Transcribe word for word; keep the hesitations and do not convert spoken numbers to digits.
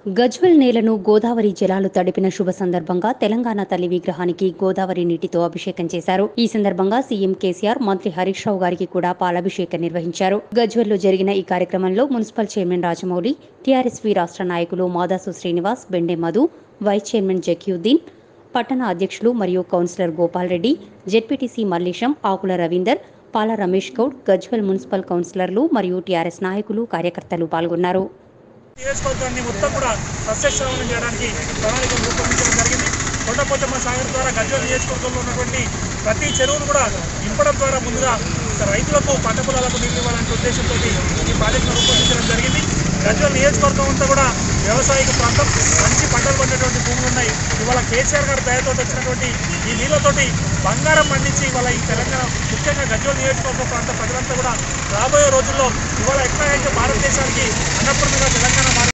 గజ్వెల్ నేలను గోదావరి జలాలు తడిపిన శుభ సందర్భంగా తెలంగాణ తల్లి విగ్రహానికి గోదావరి నీటితో అభిషేకం చేశారు. ఈ సందర్భంగా సీఎం కేసీఆర్, మంత్రి హరీష్ రావు గారికి కూడా పాలాభిషేకం నిర్వహించారు. గజ్వెల్లో జరిగిన ఈ కార్యక్రమంలో మున్సిపల్ చైర్మన్ రాజమౌళి, టీఆర్ఎస్వీ రాష్ట్ర నాయకులు మాదాసు శ్రీనివాస్, బెండే మధు, వైస్ చైర్మన్ జకీయుద్దీన్, పట్టణ అధ్యక్షులు మరియు councillor Gopal Reddy, ZPTC Mallesham, Akula Ravinder, Pala Ramesh Goud, Gajwel municipal కౌన్సిలర్లు మరియు టీఆర్ఎస్ నాయకులు, కార్యకర్తలు పాల్గొన్నారు. నియోజకవర్గాన్ని మొత్తం కూడా సస్యశ్యామలం చేయడానికి ప్రణాళికలు రూపొందించడం జరిగింది. కొండపోచమ్మ సాగర్ ద్వారా గజ్వెల్ నియోజకవర్గంలో ఉన్నటువంటి ప్రతి చెరువును కూడా నింపడం ద్వారా ముందుగా రైతులకు పంట పొలాలకు నీళ్లు ఇవ్వాలనే ఉద్దేశంతో ఈ ప్రాజెక్టును రూపొందించడం జరిగింది. గజ్వెల్ నియోజకవర్గం అంతా కూడా వ్యవసాయక ప్రాంతం, మంచి పంటలు పండేటువంటి భూములు ఉన్నాయి. ఇవాళ కేసీఆర్ గారి దయతో వచ్చినటువంటి ఈ నీళ్లతోటి బంగారం పండించి ఇవాళ ఈ తెలంగాణ, ముఖ్యంగా గజ్వెల్ నియోజకవర్గ ప్రాంత ప్రజలంతా కూడా రాబోయే రోజుల్లో ఇవాళ ఎట్లా అయితే భారతదేశానికి అన్నపూర్ణగా తెలంగాణ